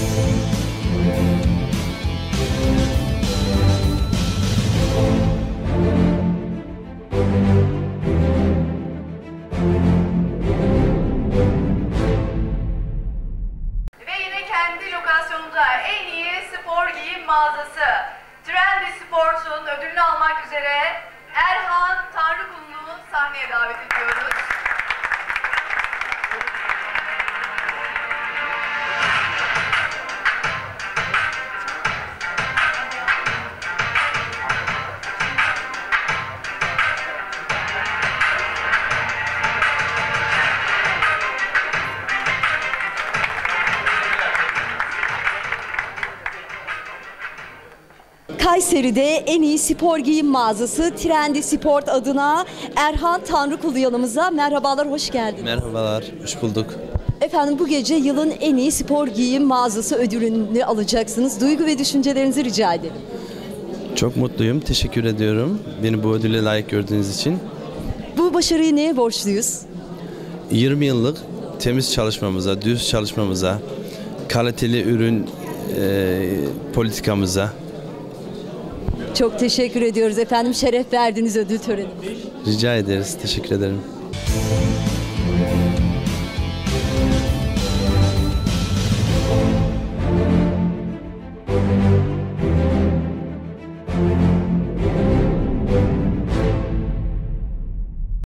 Mağazası Trendy Sports'un ödülünü almak üzere Erhan Tanrıkulu'nu sahneye davet ediyoruz. Kayseri'de en iyi spor giyim mağazası Trendy Sport adına Erhan Tanrıkulu yanımıza. Merhabalar, hoş geldiniz. Merhabalar, hoş bulduk. Efendim, bu gece yılın en iyi spor giyim mağazası ödülünü alacaksınız. Duygu ve düşüncelerinizi rica ederim. Çok mutluyum, teşekkür ediyorum beni bu ödüle layık gördüğünüz için. Bu başarıyı neye borçluyuz? 20 yıllık temiz çalışmamıza, düz çalışmamıza, kaliteli ürün politikamıza. Çok teşekkür ediyoruz efendim. Şeref verdiniz ödül törenimize. Rica ederiz, teşekkür ederim.